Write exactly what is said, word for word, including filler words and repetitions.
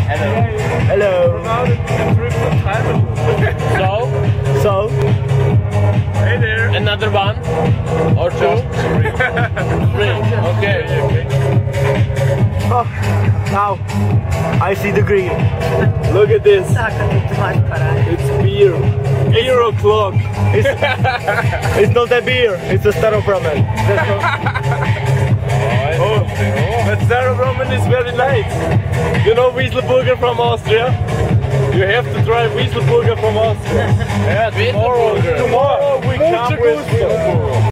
Hello. Hello. So, So, hey there. Another one or two? Three. Three. Okay. oh, now I see the green. Look at this. It's beer. Beer o'clock. It's, it's not a beer. It's a Staropramen. That's not... Oh, but Staropramen is very nice. You know Wieselburger from Austria? You have to try Wieselburger from Austria. Yeah, tomorrow. Tomorrow we come with Wieselburger.